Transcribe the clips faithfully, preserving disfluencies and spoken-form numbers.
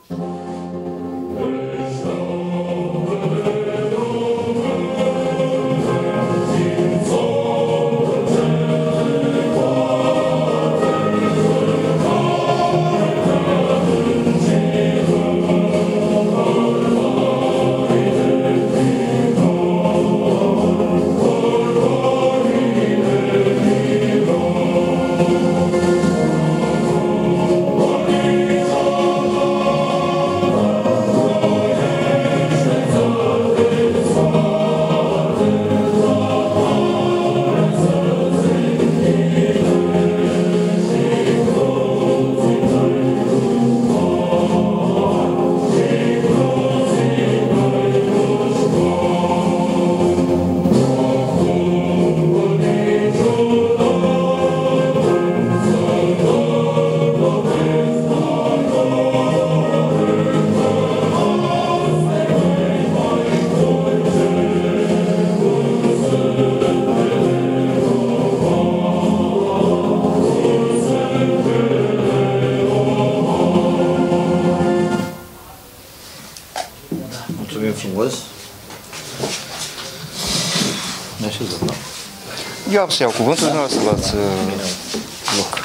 Eu am să iau cuvântul, dumneavoastră luați loc.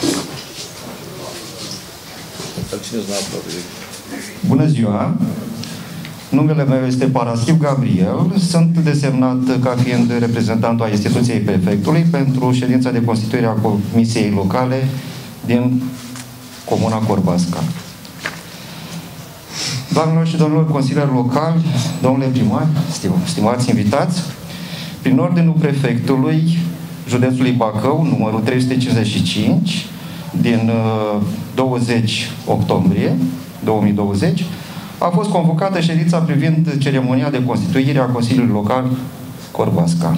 Bună ziua! Numele meu este Paraschiv Gabriel. Sunt desemnat ca fiind reprezentantul a instituției prefectului pentru ședința de constituire a Comisiei Locale din Comuna Corbasca. Doamnelor și domnilor consilieri locali, domnule primar, stimați invitați, prin ordinul prefectului județului Bacău, numărul trei sute cincizeci și cinci, din douăzeci octombrie două mii douăzeci, a fost convocată ședința privind ceremonia de constituire a Consiliului Local Corbasca.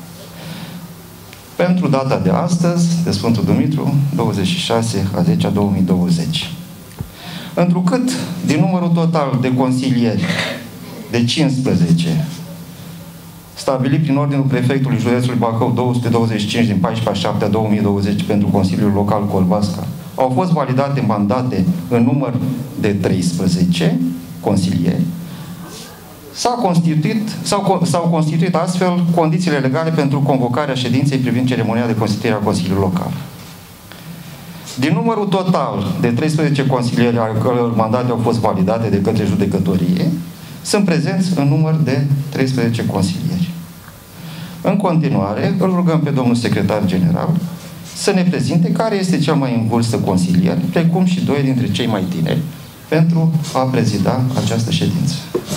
Pentru data de astăzi, de Sfântul Dumitru, douăzeci și șase a zecea două mii douăzeci. Întrucât, din numărul total de consilieri de cincisprezece, stabilit prin ordinul prefectului județului Bacău două sute douăzeci și cinci din paisprezece a șaptea două mii douăzeci pentru Consiliul Local Corbasca, au fost validate mandate în număr de treisprezece consilieri, s-au constituit, s-au constituit astfel condițiile legale pentru convocarea ședinței privind ceremonia de constituire a Consiliului Local. Din numărul total de treisprezece consilieri ale căror mandate au fost validate de către judecătorie, sunt prezenți în număr de treisprezece consilieri. În continuare, îl rugăm pe domnul secretar general să ne prezinte care este cel mai în vârstă consilier, precum și doi dintre cei mai tineri, pentru a prezida această ședință.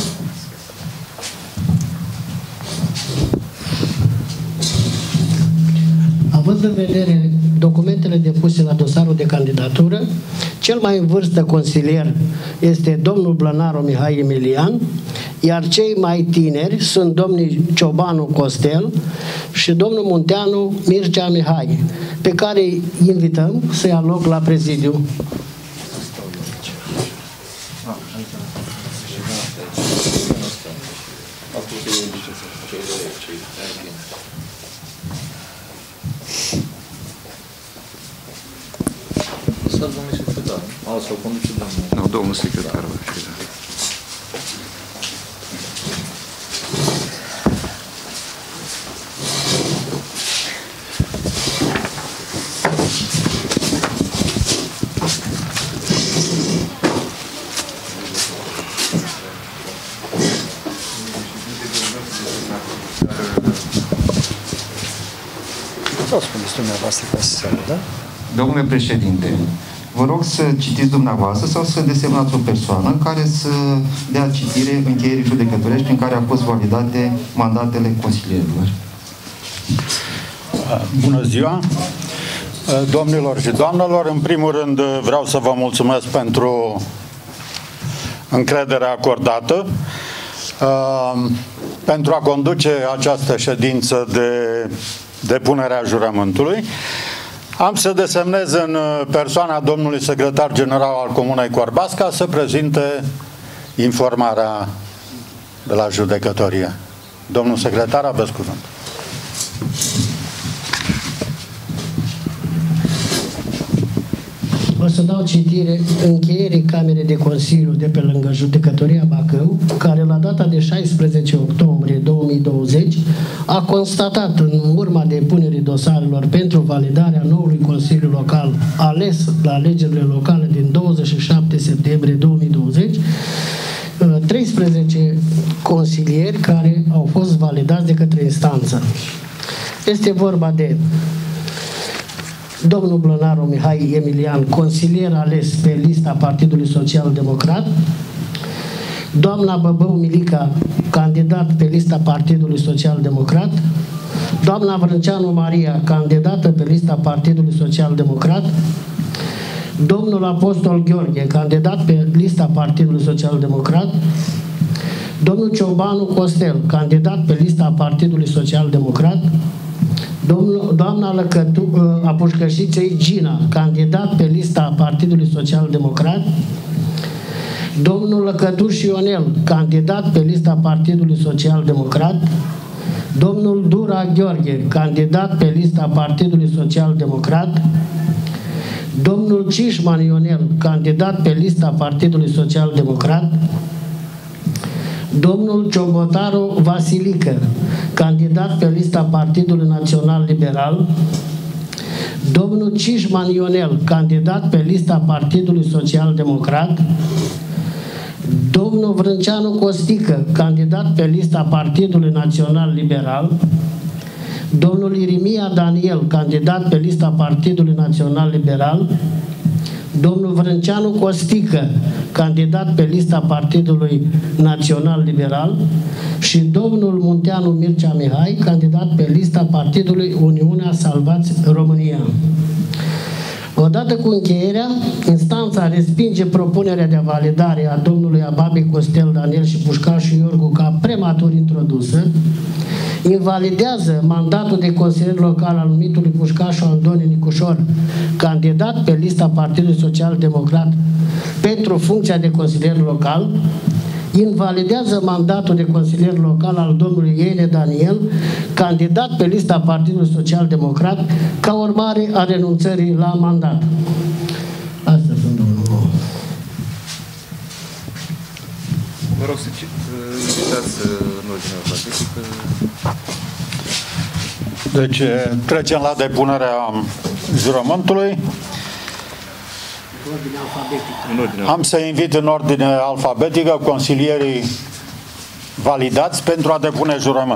Având în vedere documentele depuse la dosarul de candidatură, cel mai în vârstă consilier este domnul Blănaru Mihai Emilian, iar cei mai tineri sunt domnii Ciobanu Costel și domnul Munteanu Mircea Mihai, pe care îi invităm să ia loc la prezidiu. Domnul secretar. Au, sau conduce domnul. Nu, domnul secretar va fi, da. Vreau să spuneți dumneavoastră ca să se audă. Domnule președinte, vă rog să citiți dumneavoastră sau să desemnați o persoană care să dea citire încheierii judecătorești prin care au fost validate mandatele consilierilor. Bună ziua! Domnilor și doamnelor, în primul rând vreau să vă mulțumesc pentru încrederea acordată pentru a conduce această ședință de depunere a jurământului. Am să desemnez în persoana domnului secretar general al Comunei Corbasca să prezinte informarea de la judecătorie. Domnul secretar, aveți cuvânt. O să dau citire încheierii Camerei de Consiliu de pe lângă Judecătoria Bacău, care la data de șaisprezece octombrie două mii douăzeci a constatat în urma depunerii dosarelor pentru validarea noului Consiliu Local ales la alegerile locale din douăzeci și șapte septembrie două mii douăzeci treisprezece consilieri care au fost validați de către instanță. Este vorba de domnul Blănaru Mihai Emilian, consilier ales pe lista Partidului Social Democrat, doamna Băbău Milica, candidat pe lista Partidului Social Democrat, doamna Vrânceanu Maria, candidată pe lista Partidului Social Democrat, domnul Apostol Gheorghe, candidat pe lista Partidului Social Democrat, domnul Ciobanu Costel, candidat pe lista Partidului Social Democrat, domnul, doamna Lăcătu, Apușcășiței Gina, candidat pe lista Partidului Social Democrat, domnul Lăcătuș Ionel, candidat pe lista Partidului Social Democrat, domnul Dura Gheorghe, candidat pe lista Partidului Social Democrat, domnul Cișman Ionel, candidat pe lista Partidului Social Democrat, domnul Ciobotaru Vasilică, candidat pe lista Partidului Național Liberal, domnul Cișman Ionel, candidat pe lista Partidului Social Democrat, domnul Vrânceanu Costică, candidat pe lista Partidului Național Liberal, domnul Irimia Daniel, candidat pe lista Partidului Național Liberal, domnul Vrânceanu Costică, candidat pe lista Partidului Național Liberal și domnul Munteanu Mircea Mihai, candidat pe lista Partidului Uniunea Salvați România. Odată cu încheierea, instanța respinge propunerea de validare a domnului Ababi Costel Daniel și Pușcașu Iorgu ca prematur introdusă, invalidează mandatul de consilier local al numitului Pușcașu Andoni Nicușor, candidat pe lista Partidului Social Democrat pentru funcția de consilier local, invalidează mandatul de consilier local al domnului Iene Daniel, candidat pe lista Partidului Social Democrat, ca urmare a renunțării la mandat. Asta sunt, domnul. Vă rog să citați în ordine alfabetică. Deci trecem la depunerea jurământului. Am să invit în ordine alfabetică consilierii validați pentru a depune jurământ.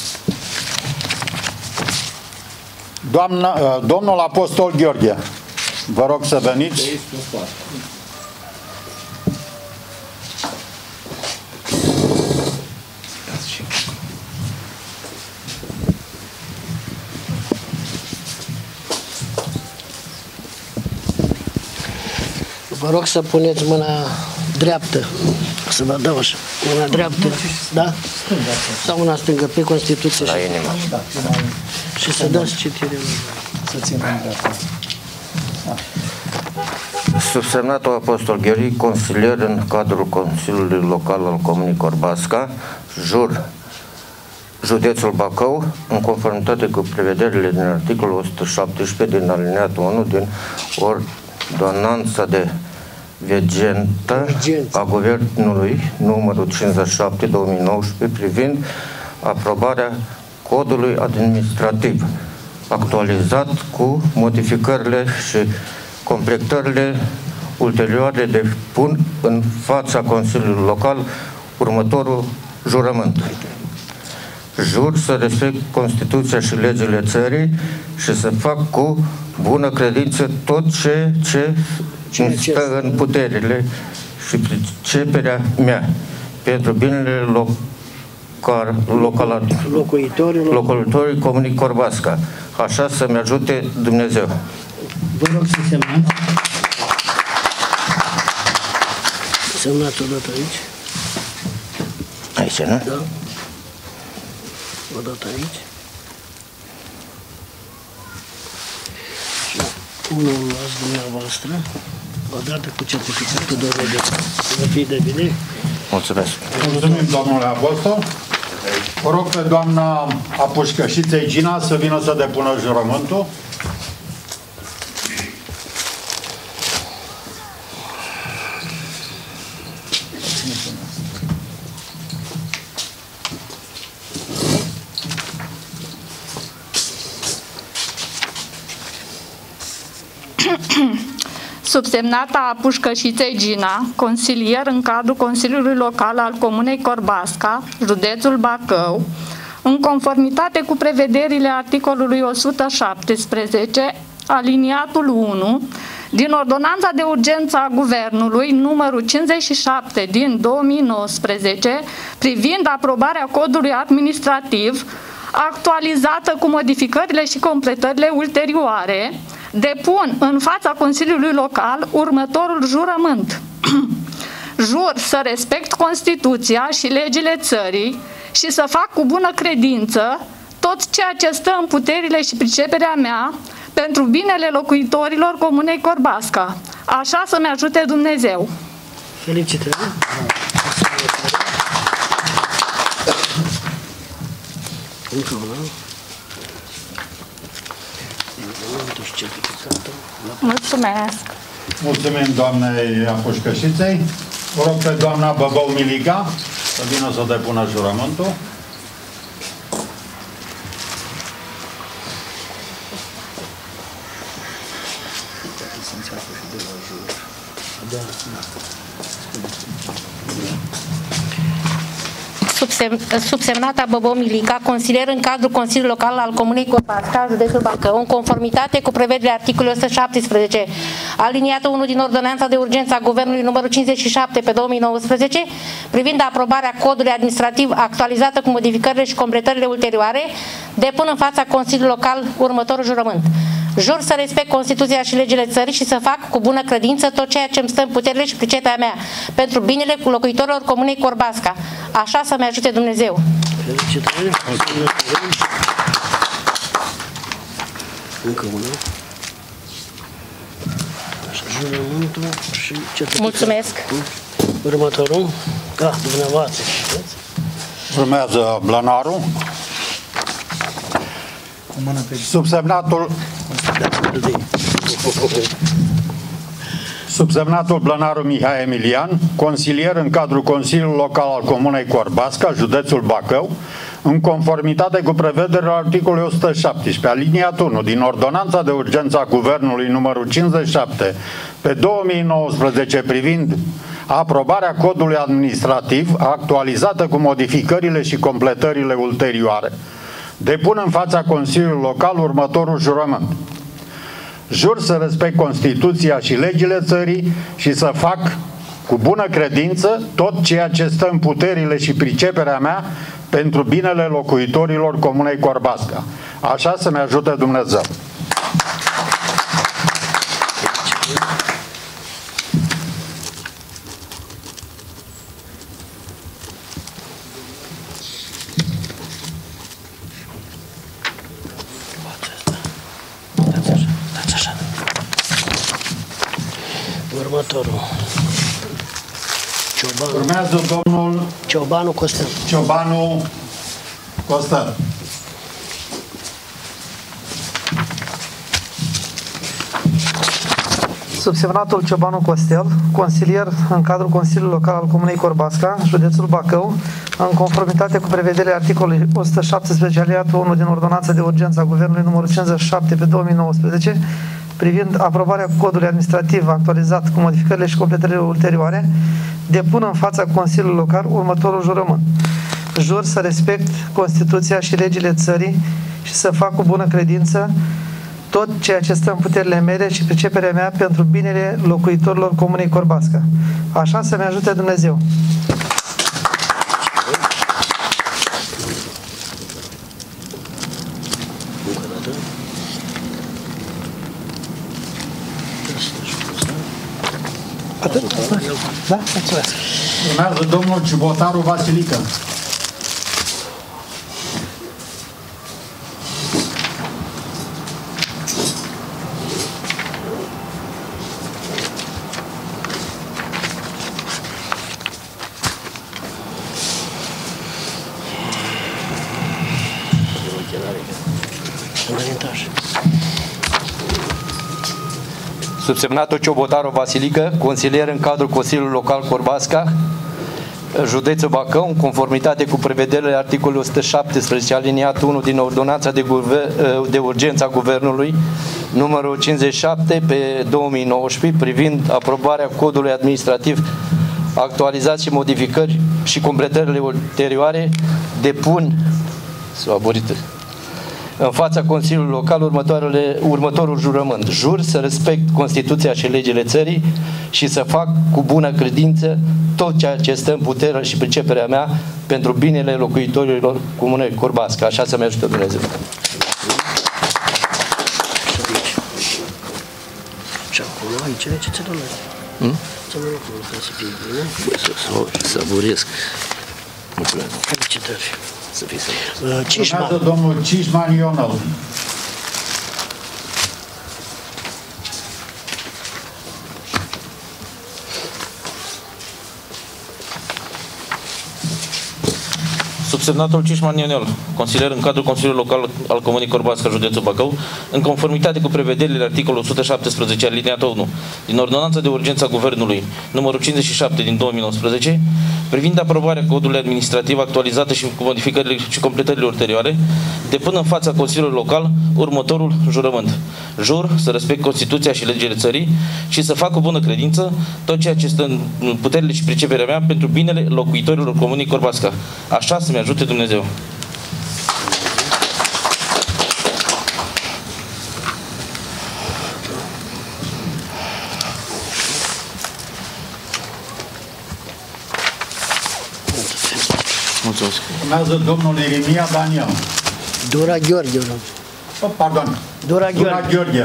Doamna, domnul Apostol Gheorghe, vă rog să veniți. Vă rog să puneți mâna dreaptă, să vă dau așa, mâna dreaptă, da? Sau mâna stângă, pe Constituție. La inima. Și să dați citire. Să ținem dreapta. Subsemnatul Apostol Gheorghe, consilier în cadrul Consiliului Local al Comunei Corbasca, jur, județul Bacău, în conformitate cu prevederile din articolul o sută șaptesprezece din alineatul unu din ordonanța de vigentă a Guvernului numărul cincizeci și șapte două mii nouăsprezece privind aprobarea codului administrativ actualizat cu modificările și completările ulterioare, de pun în fața Consiliului Local următorul jurământ. Jur să respect Constituția și legile țării și să fac cu bună credință tot ce, ce îmi stă în puterile și priceperea mea pentru binele local, local, locuitorilor locuitorii Comunei Corbasca. Așa să-mi ajute Dumnezeu. Vă rog să semnați. Semnați odată aici. Aici, nu? Da. Odată aici. Și unul luați dumneavoastră, odată cu certificatul de redeță. Să fie de bine. Mulțumesc. Mulțumim, domnule Apostol. Vă rog pe doamna Apușcășiței Gina să vină să depună jurământul. Subsemnata Pușcășiței Gina, consilier în cadrul Consiliului Local al Comunei Corbasca, județul Bacău, în conformitate cu prevederile articolului o sută șaptesprezece, aliniatul unu, din Ordonanța de Urgență a Guvernului numărul cincizeci și șapte din două mii nouăsprezece, privind aprobarea codului administrativ, actualizată cu modificările și completările ulterioare, depun în fața Consiliului Local următorul jurământ. Jur să respect Constituția și legile țării și să fac cu bună credință tot ceea ce stă în puterile și priceperea mea pentru binele locuitorilor Comunei Corbasca. Așa să-mi ajute Dumnezeu. Felicitări! Mulțumesc! Mulțumim doamnei Apușcășiței. Vă rog pe doamna Băbău Miliga să vină să depună jurământul. Subsem, subsemnata Băbău Milica, consilier în cadrul Consiliului Local al Comunei Corbasca, județul Bacău, în conformitate cu prevederile articolului o sută șaptesprezece, aliniatul unu din Ordonanța de Urgență a Guvernului numărul cincizeci și șapte pe două mii nouăsprezece, privind aprobarea codului administrativ actualizată cu modificările și completările ulterioare, depun în fața Consiliului Local următorul jurământ. Jur să respect Constituția și legile țării și să fac cu bună credință tot ceea ce îmi stă în puterile și priceperea mea pentru binele locuitorilor Comunei Corbasca. Așa să-mi ajute Dumnezeu. Felicitări! Încă una. Așa, jurământul și certificat. Mulțumesc! Următorul. Da, dumneavoastră. Urmează Blănaru. Subsemnatul Subsemnatul Blănaru Mihai Emilian, consilier în cadrul Consiliului Local al Comunei Corbasca, județul Bacău, în conformitate cu prevederile articolului o sută șaptesprezece, aliniatul unu din Ordonanța de Urgență a Guvernului numărul cincizeci și șapte pe două mii nouăsprezece privind aprobarea codului administrativ, actualizată cu modificările și completările ulterioare. Depun în fața Consiliului Local următorul jurământ. Jur să respect Constituția și legile țării și să fac cu bună credință tot ceea ce stă în puterile și priceperea mea pentru binele locuitorilor Comunei Corbasca. Așa să-mi ajute Dumnezeu. Următorul. Ciobanu. Urmează domnul Ciobanu Costel. Ciobanu Costel. Subsemnatul Ciobanu Costel, consilier în cadrul Consiliului Local al Comunei Corbasca, județul Bacău, în conformitate cu prevederile articolului o sută șaptesprezece alineatul unu din Ordonanța de Urgență a Guvernului numărul cincizeci și șapte pe două mii nouăsprezece, privind aprobarea codului administrativ actualizat cu modificările și completările ulterioare, depun în fața Consiliului Local următorul jurământ. Jur să respect Constituția și legile țării și să fac cu bună credință tot ceea ce stă în puterile mele și priceperea mea pentru binele locuitorilor Comunei Corbasca. Așa să-mi ajute Dumnezeu. Atât? Da? Mulțumesc. Urmează domnul Ciubotaru Vasilică. Subsemnatul Ciobotaru Vasilică, consilier în cadrul Consiliului Local Corbasca, Județul Bacău, în conformitate cu prevederile articolului o sută șaptesprezece aliniatul unu din Ordonanța de, de urgență a Guvernului numărul cincizeci și șapte pe două mii nouăsprezece privind aprobarea codului administrativ actualizat și modificări și completările ulterioare, depun în fața Consiliului Local următoarele, următorul jurământ. Jur să respect Constituția și legile țării și să fac cu bună credință tot ceea ce stă în puterea și priceperea mea pentru binele locuitorilor Comunei Corbasca. Așa să-mi ajute Dumnezeu. Și acolo aici ce ți-a luat? Hmm? Ți-a luat acolo ca să fie bine? Bă, să savoresc. Mulțumesc. Felicitări. Să fii sănătos. Cișman. Urmează domnul Cișman Ionel. Subsemnatul Cișman Ionel, consilier în cadrul Consiliului Local al Comunei Corbasca, județul Bacău, în conformitate cu prevederile articolului o sută șaptesprezece aliniatul unu din Ordonanța de urgență a Guvernului numărul cincizeci și șapte din două mii nouăsprezece, privind aprobarea codului administrativ actualizată și cu modificările și completările ulterioare, depun în fața Consiliului Local următorul jurământ. Jur să respect Constituția și legile țării și să fac cu bună credință tot ceea ce stă în puterile și priceperea mea pentru binele locuitorilor Comunei Corbasca. Așa să-mi ajute Dumnezeu. Mulțumesc. Urmează domnul Iremia Daniel. Dura Gheorghe. Oh, pardon. Dura Gheorghe. Dura Gheorghe.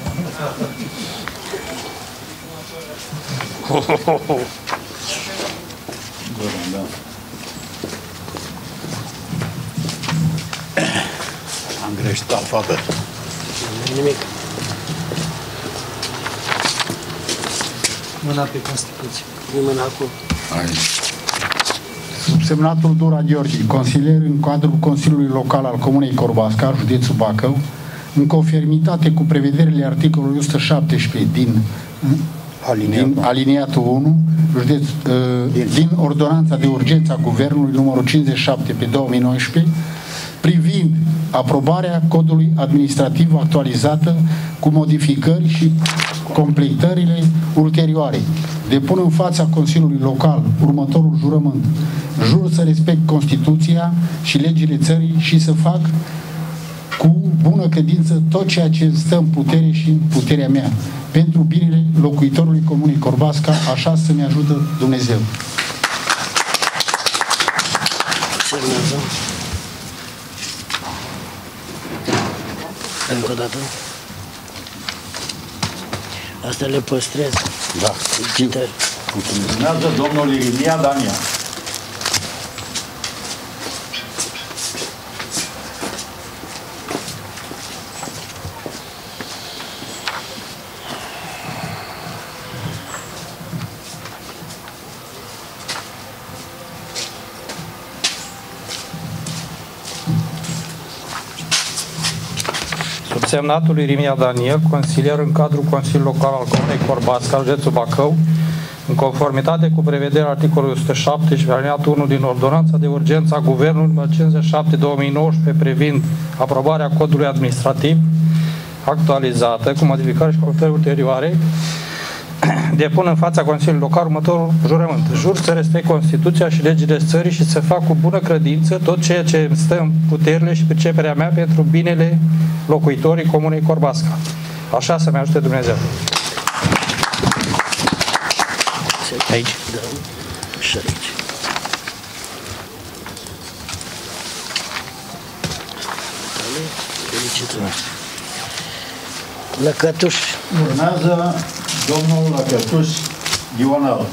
Da. Am greșit alfabet. Nu nimic. Mâna pe Constituție. Mâna acolo. Aici. Subsemnatul Dura Gheorghe, consilier în cadrul Consiliului Local al Comunei Corbasca, județul Bacău, în conformitate cu prevederile articolului o sută șaptesprezece din, din aliniatul unu, județ, din. din Ordonanța de urgență a Guvernului numărul cincizeci și șapte pe două mii nouăsprezece, privind aprobarea codului administrativ actualizată cu modificări și completările ulterioare. Depun în fața Consiliului Local următorul jurământ. Jur să respect Constituția și legile țării și să fac cu bună credință tot ceea ce stă în putere și în puterea mea pentru binele locuitorului Comunei Corbasca, așa să-mi ajută Dumnezeu. Încă o dată. Astea le păstrez. Da. Felicitări. Urmează domnul Iremia Daniel. Subsemnatul Iremia Daniel, consilier în cadrul Consiliului Local al Comunei Corbasca, județul Bacău, în conformitate cu prevederea articolului o sută șaptesprezece alineatul unu din Ordonanța de urgență a Guvernului numărul cincizeci și șapte pe două mii nouăsprezece privind aprobarea codului administrativ actualizată cu modificări și completări ulterioare, depun în fața Consiliului Local următorul jurământ. Jur să respect Constituția și legile țării și să fac cu bună credință tot ceea ce îmi stă în puterile și priceperea mea pentru binele locuitorii Comunei Corbasca. Așa să-mi ajute Dumnezeu. Aici? Da. Și aici. Felicitări. Lăcătuș. Urmează domnul Lăcătuș Ionel.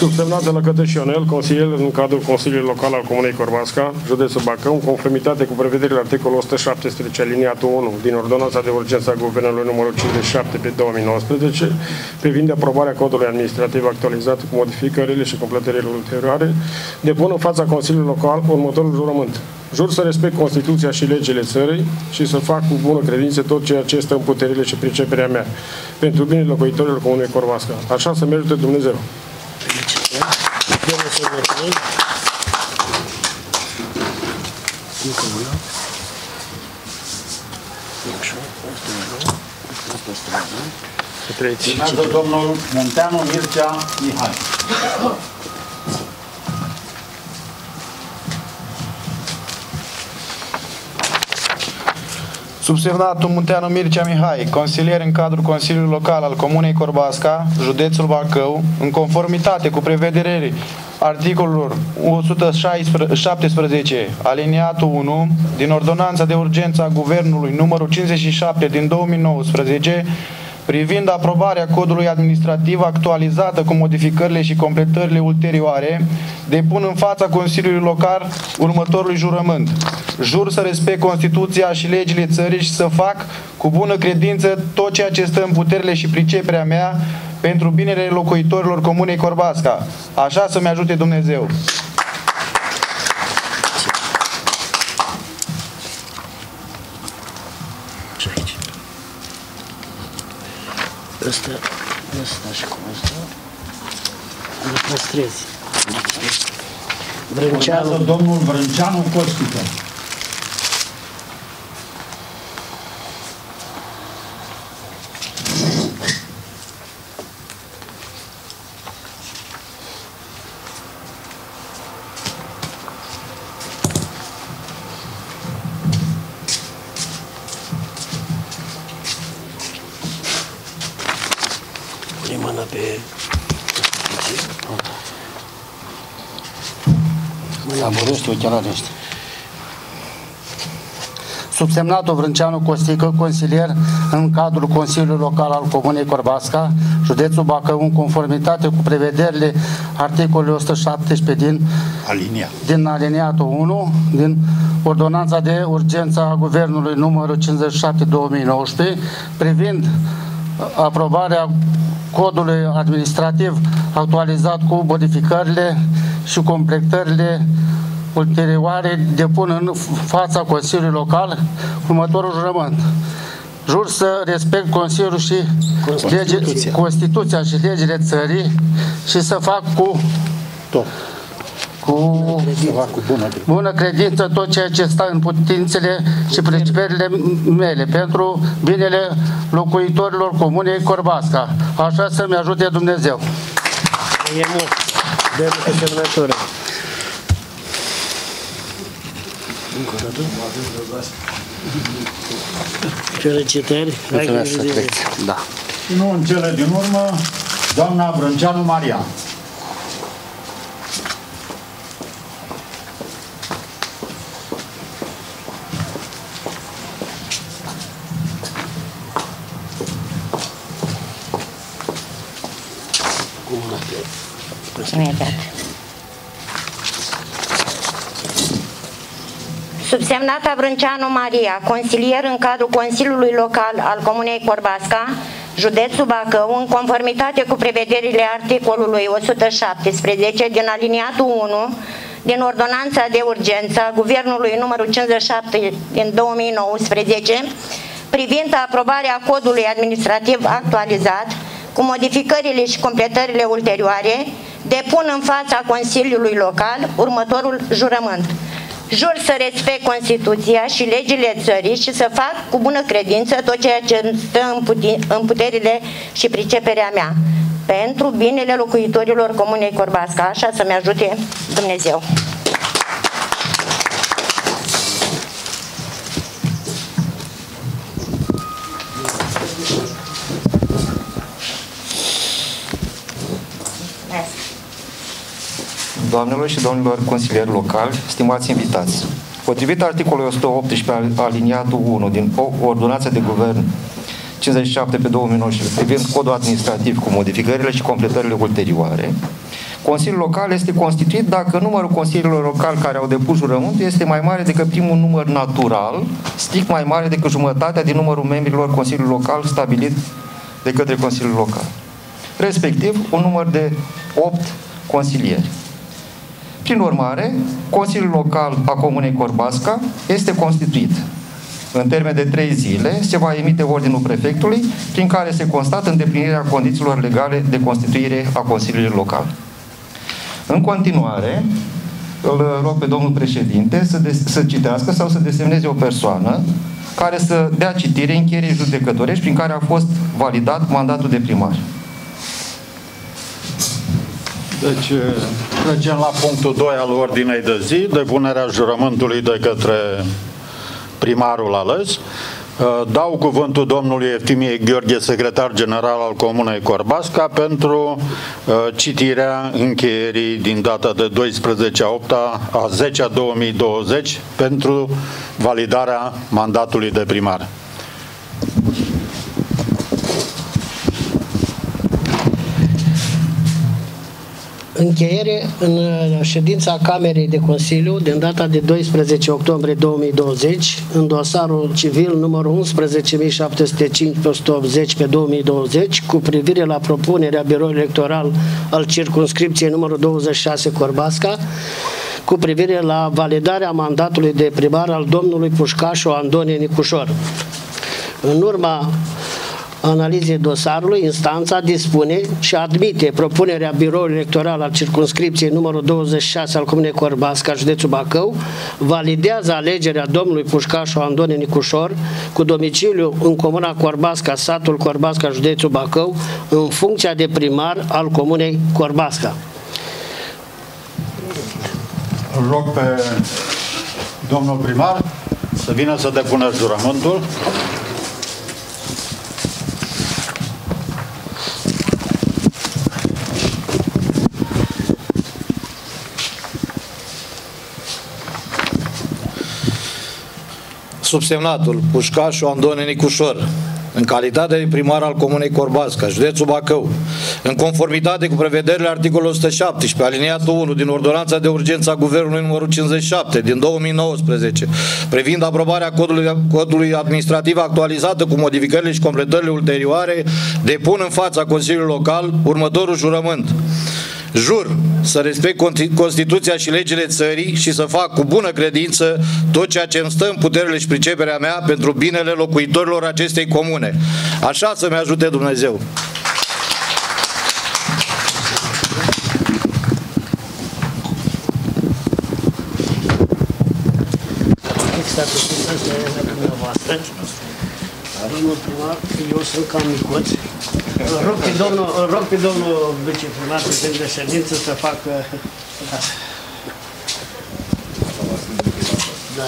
Subsemnat de la Cătăș Ionel, consilier în cadrul Consiliului Local al Comunei Corbasca, județul Bacău, în conformitate cu prevederile articolul o sută șaptesprezece aliniatul unu din Ordonanța de Urgență a Guvernului numărul cincizeci și șapte pe două mii nouăsprezece, privind aprobarea codului administrativ actualizat cu modificările și completările ulterioare, depun în fața Consiliului Local următorul jurământ. Jur să respect Constituția și legile țării și să fac cu bună credință tot ceea ce stă în puterile și priceperea mea, pentru binele locuitorilor Comunei Corbasca. Așa să merite Dumnezeu. Urmează domnul Munteanu Mircea Mihai. Subsemnatul Munteanu Mircea Mihai, consilier în cadrul Consiliului Local al Comunei Corbasca, județul Bacău, în conformitate cu prevederile articolul o sută șaptesprezece, aliniatul unu, din Ordonanța de Urgență a Guvernului numărul cincizeci și șapte din două mii nouăsprezece, privind aprobarea codului administrativ actualizată cu modificările și completările ulterioare, depun în fața Consiliului Local următorul jurământ. Jur să respect Constituția și legile țării și să fac cu bună credință tot ceea ce stă în puterile și priceperea mea pentru binele locuitorilor Comunei Corbasca. Așa să-mi ajute Dumnezeu. Ăsta, ăsta și cum ăsta, îl păstrezi. Vrânceanu. Domnul Vrânceanu Costică. Mâna pe Saborește ochelarii ăștia. Subsemnatul Vrânceanu Costică, consilier în cadrul Consiliului Local al Comunei Corbasca, județul Bacău, în conformitate cu prevederile articolului o sută șaptesprezece din, Alinia. din aliniatul unu, din Ordonanța de Urgență a Guvernului numărul cincizeci și șapte două mii nouăsprezece, privind aprobarea codului administrativ actualizat cu modificările și completările ulterioare, depun în fața Consiliului Local următorul jurământ. Jur să respect Consiliul și Constituția, lege, Constituția și legile țării și să fac cu tot. Cu, cu bună, bună credință tot ceea ce stă în putințele și principiile mele pentru binele locuitorilor Comunei Corbasca. Așa să-mi ajute Dumnezeu. E mult. De semnătură. Încă o dată. Felicitări. Mulțumesc. Da. Și nu în cele din urmă, doamna Vrânceanu Maria. Subsemnata Vrânceanu Maria, consilier în cadrul Consiliului Local al Comunei Corbasca, județul Bacău, în conformitate cu prevederile articolului o sută șaptesprezece din aliniatul unu din Ordonanța de Urgență a Guvernului numărul cincizeci și șapte din două mii nouăsprezece, privind aprobarea codului administrativ actualizat cu modificările și completările ulterioare, depun în fața Consiliului Local următorul jurământ. Jur să respect Constituția și legile țării și să fac cu bună credință tot ceea ce stă în puterile și priceperea mea pentru binele locuitorilor Comunei Corbasca. Așa să-mi ajute Dumnezeu. Doamnelor și domnilor consilieri locali, stimați invitați, potrivit articolului o sută optsprezece aliniatul unu din Ordonanța de Guvern cincizeci și șapte pe două mii nouăsprezece privind codul administrativ cu modificările și completările ulterioare, Consiliul Local este constituit dacă numărul consiliilor locali care au depus jurământul este mai mare decât primul număr natural, strict mai mare decât jumătatea din numărul membrilor Consiliului Local stabilit de către Consiliul Local. Respectiv, un număr de opt consilieri. Prin urmare, Consiliul Local a Comunei Corbasca este constituit. În termen de trei zile se va emite ordinul prefectului prin care se constată îndeplinirea condițiilor legale de constituire a Consiliului Local. În continuare, îl rog pe domnul președinte să, de, să citească sau să desemneze o persoană care să dea citire încheierii judecătorești prin care a fost validat mandatul de primar. Deci, trecem la punctul doi al ordinei de zi, depunerea jurământului de către primarul ales. Dau cuvântul domnului Eftimiei Gheorghe, secretar general al Comunei Corbasca, pentru citirea încheierii din data de doisprezece a opta a zecea două mii douăzeci pentru validarea mandatului de primar. Încheiere în ședința Camerei de Consiliu din data de doisprezece octombrie două mii douăzeci în dosarul civil numărul unsprezece mii șapte sute cinci pe o sută optzeci pe două mii douăzeci cu privire la propunerea biroului electoral al circumscripției numărul douăzeci și șase Corbasca cu privire la validarea mandatului de primar al domnului Pușcașu Andonie Nicușor. În urma analizei dosarului, instanța dispune și admite propunerea biroului electoral al circumscripției numărul douăzeci și șase al Comunei Corbasca, județul Bacău, validează alegerea domnului Pușcașu Andonie Nicușor cu domiciliu în Comuna Corbasca, satul Corbasca, județul Bacău, în funcția de primar al Comunei Corbasca. Îl rog pe domnul primar să vină să depună jurământul. Subsemnatul Pușcașu Andonie Nicușor, în calitate de primar al Comunei Corbasca, județul Bacău, în conformitate cu prevederile articolului o sută șaptesprezece, aliniatul unu din Ordonanța de Urgență a Guvernului numărul cincizeci și șapte din două mii nouăsprezece, privind aprobarea codului, codului administrativ actualizată cu modificările și completările ulterioare, depun în fața Consiliului Local următorul jurământ. Jur să respect Constituția și legile țării și să fac cu bună credință tot ceea ce îmi stă în puterile și priceperea mea pentru binele locuitorilor acestei comune. Așa să-mi ajute Dumnezeu. Domnul primar, eu sunt cam micuț. Rog pe domnul, rog pe domnul viceprimar prezident de ședință să facă... Da. Da.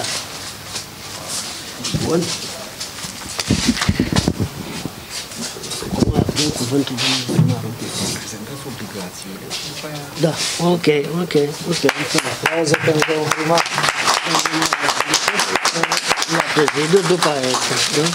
Bun. Acum din cuvântul domnului primar. Prezentați obligațiile. Da, ok, ok, ok. Auză pe domnul primar. La prezidiu, după aia, da?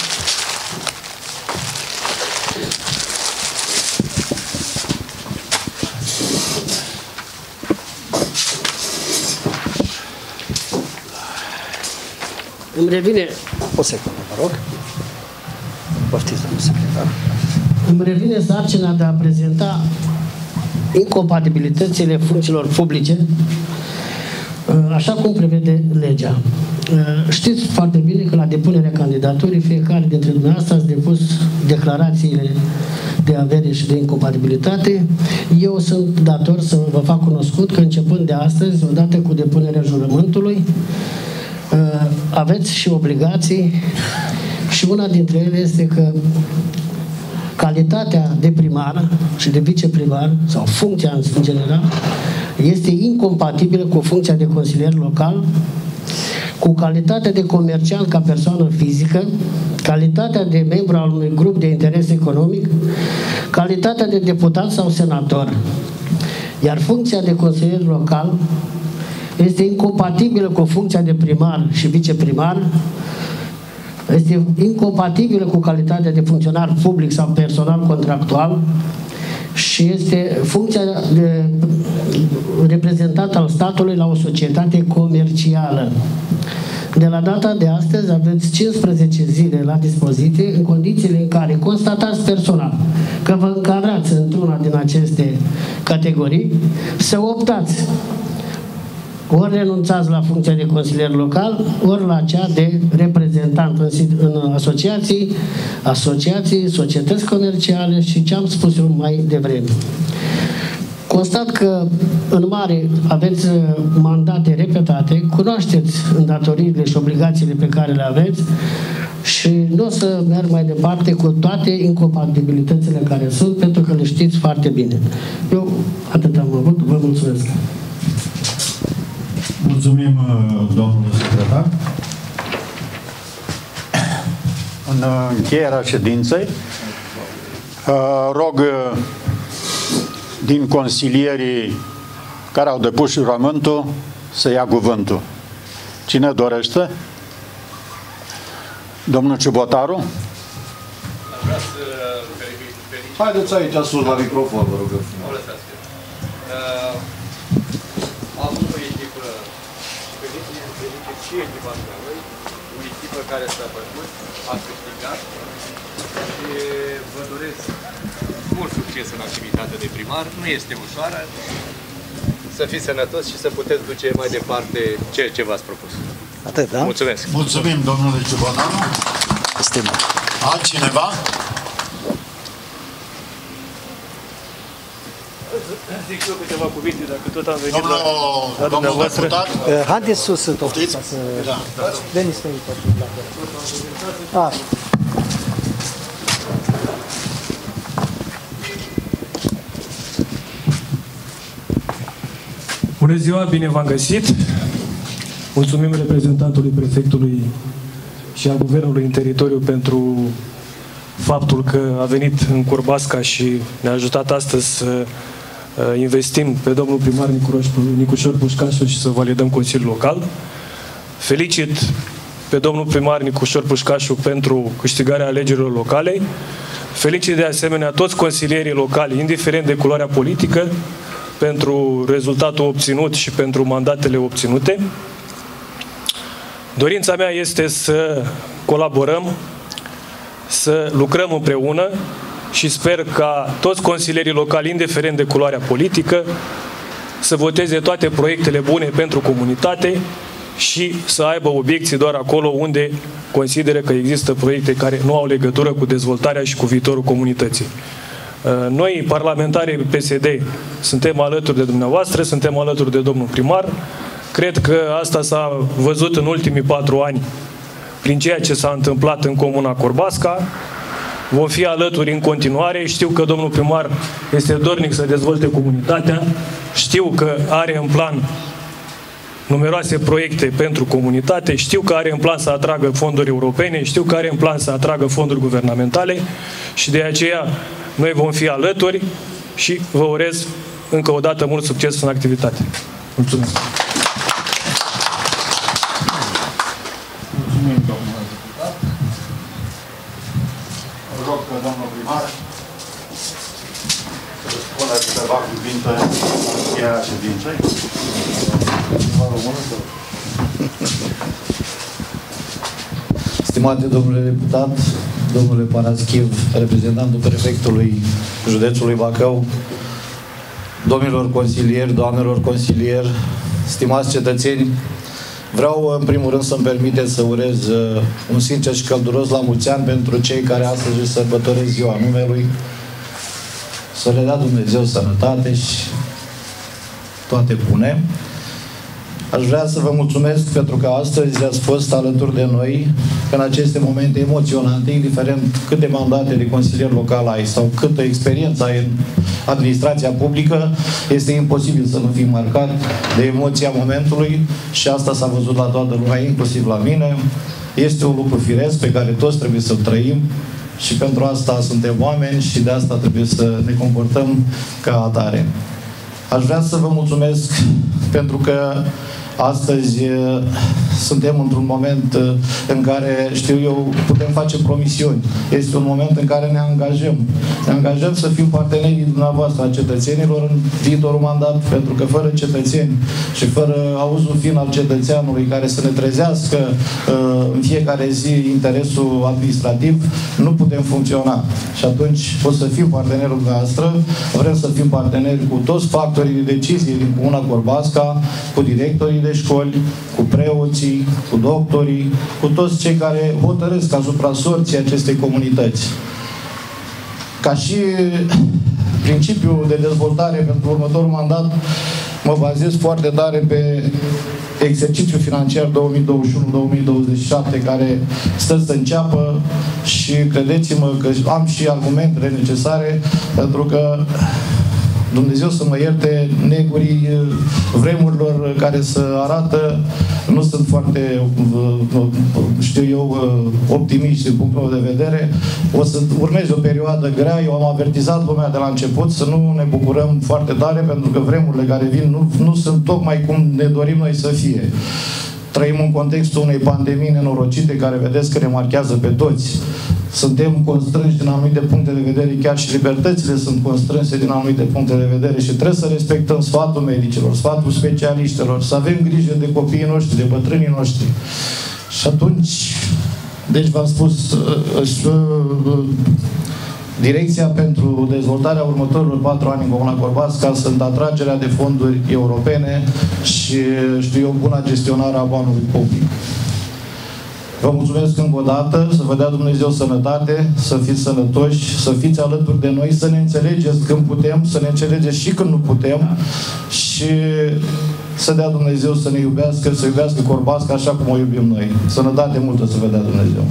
Îmi revine... O secundă, vă rog. Poftiți, domnul secretar. Îmi revine sarcina de a prezenta incompatibilitățile funcțiilor publice, așa cum prevede legea. Știți foarte bine că la depunerea candidaturii, fiecare dintre dumneavoastră ați depus declarațiile de avere și de incompatibilitate. Eu sunt dator să vă fac cunoscut că începând de astăzi, odată cu depunerea jurământului, aveți și obligații și una dintre ele este că calitatea de primar și de viceprimar sau funcția în general este incompatibilă cu funcția de consilier local, cu calitatea de comerciant ca persoană fizică, calitatea de membru al unui grup de interes economic, calitatea de deputat sau senator. Iar funcția de consilier local este incompatibilă cu funcția de primar și viceprimar, este incompatibilă cu calitatea de funcționar public sau personal contractual și este funcția de reprezentant al statului la o societate comercială. De la data de astăzi aveți cincisprezece zile la dispoziție, în condițiile în care constatați personal că vă încadrați într-una din aceste categorii, să optați. Ori renunțați la funcția de consilier local, ori la cea de reprezentant în, în asociații, asociații, societăți comerciale și ce am spus eu mai devreme. Constat că în mare aveți mandate repetate, cunoașteți îndatoririle și obligațiile pe care le aveți și nu o să merg mai departe cu toate incompatibilitățile care sunt, pentru că le știți foarte bine. Eu atât am avut, vă mulțumesc. Mulțumim, domnule secretar. În încheierea ședinței, rog din consilierii care au depus jurământul să ia cuvântul. Cine dorește? Domnul Ciubotaru? Haideți aici sus la microfon, vă rugăm. Am o echipă și echipa lui, o echipă care s-a bătut, a câștigat și vă doresc mult succes în activitatea de primar. Nu este ușoară, să fiți sănătoși și să puteți duce mai departe ceea ce v-ați propus. Atât, da? Mulțumesc! Mulțumim, domnule Ciubotaru. Stimă. Altcineva? Zic eu câteva cuvinte, dacă tot am venit domnul, la, la dumneavoastră. Uh, haideți sus în tot. Da. Veniți pe aici. Ah. Bună ziua, bine v-am găsit. Mulțumim reprezentantului prefectului și a guvernului în teritoriu pentru faptul că a venit în Curbasca și ne-a ajutat astăzi să investim pe domnul primar Nicușor Pușcașu și să validăm Consiliul Local. Felicit pe domnul primar Nicușor Pușcașu pentru câștigarea alegerilor locale. Felicit de asemenea toți consilierii locali, indiferent de culoarea politică, pentru rezultatul obținut și pentru mandatele obținute. Dorința mea este să colaborăm, să lucrăm împreună și sper ca toți consilierii locali, indiferent de culoarea politică, să voteze toate proiectele bune pentru comunitate și să aibă obiecții doar acolo unde consideră că există proiecte care nu au legătură cu dezvoltarea și cu viitorul comunității. Noi, parlamentarii P S D, suntem alături de dumneavoastră, suntem alături de domnul primar. Cred că asta s-a văzut în ultimii patru ani prin ceea ce s-a întâmplat în comuna Curbasca. Vom fi alături în continuare. Știu că domnul primar este dornic să dezvolte comunitatea. Știu că are în plan numeroase proiecte pentru comunitate. Știu că are în plan să atragă fonduri europene. Știu că are în plan să atragă fonduri guvernamentale. Și de aceea noi vom fi alături și vă urez încă o dată mult succes în activitate. Mulțumesc! Mulțumim, domnule deputat. Rog pe domnul primar să spună câteva cuvinte în încheierea ședinței. Stimate domnule deputat, domnule Paraschiv, reprezentantul prefectului județului Bacău, domnilor consilieri, doamnelor consilieri, stimați cetățeni, vreau în primul rând să-mi permiteți să urez un sincer și călduros la mulți ani pentru cei care astăzi își sărbătoresc ziua numelui. Să le dea Dumnezeu sănătate și toate bune. Aș vrea să vă mulțumesc pentru că astăzi ați fost alături de noi în aceste momente emoționante, indiferent câte mandate de consilier local ai sau câtă experiență ai în administrația publică, este imposibil să nu fii marcat de emoția momentului și asta s-a văzut la toată lumea, inclusiv la mine. Este un lucru firesc pe care toți trebuie să-l trăim și pentru asta suntem oameni și de asta trebuie să ne comportăm ca atare. Aș vrea să vă mulțumesc pentru că astăzi suntem într-un moment în care, știu eu, putem face promisiuni. Este un moment în care ne angajăm. Ne angajăm să fim partenerii dumneavoastră a cetățenilor în viitorul mandat, pentru că fără cetățeni și fără auzul fin al cetățeanului care să ne trezească în fiecare zi interesul administrativ, nu putem funcționa. Și atunci o să fim partenerul dumneavoastră, vrem să fim parteneri cu toți factorii de decizie din Comuna Corbasca, cu directorii de școli, cu preoții, cu doctorii, cu toți cei care hotărăsc asupra sorții acestei comunități. Ca și principiul de dezvoltare pentru următorul mandat, mă bazez foarte tare pe exercițiul financiar două mii douăzeci și unu două mii douăzeci și șapte, care stă să înceapă și credeți-mă că am și argumentele necesare, pentru că Dumnezeu să mă ierte, negurii vremurilor care se arată nu sunt foarte, știu eu, optimiști din punctul meu de vedere. O să urmeze o perioadă grea. Eu am avertizat lumea de la început să nu ne bucurăm foarte tare, pentru că vremurile care vin nu, nu sunt tocmai cum ne dorim noi să fie. Trăim în contextul unei pandemii nenorocite care vedeți că ne marchează pe toți. Suntem constrânși din anumite puncte de vedere, chiar și libertățile sunt constrânse din anumite puncte de vedere și trebuie să respectăm sfatul medicilor, sfatul specialiștilor, să avem grijă de copiii noștri, de bătrânii noștri. Și atunci, deci v-am spus, direcția pentru dezvoltarea următorilor patru ani în Comuna Corbasca sunt atragerea de fonduri europene și, știu eu, buna gestionare a banului public. Vă mulțumesc încă o dată, să vă dea Dumnezeu sănătate, să fiți sănătoși, să fiți alături de noi, să ne înțelegeți când putem, să ne înțelegeți și când nu putem și să dea Dumnezeu să ne iubească, să iubească Corbasca așa cum o iubim noi. Sănătate multă să vă dea Dumnezeu!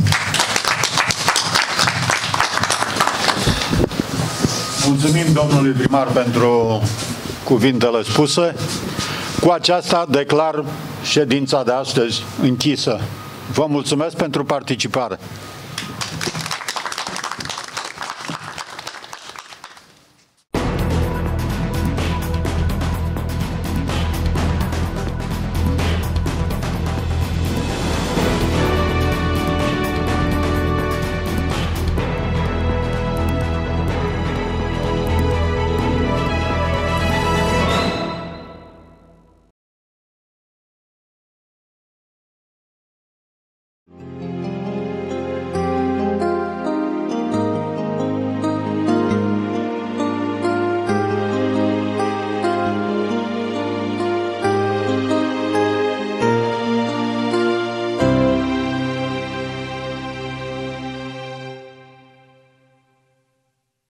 Mulțumim domnului primar pentru cuvintele spuse. Cu aceasta declar ședința de astăzi închisă. Vă mulțumesc pentru participare.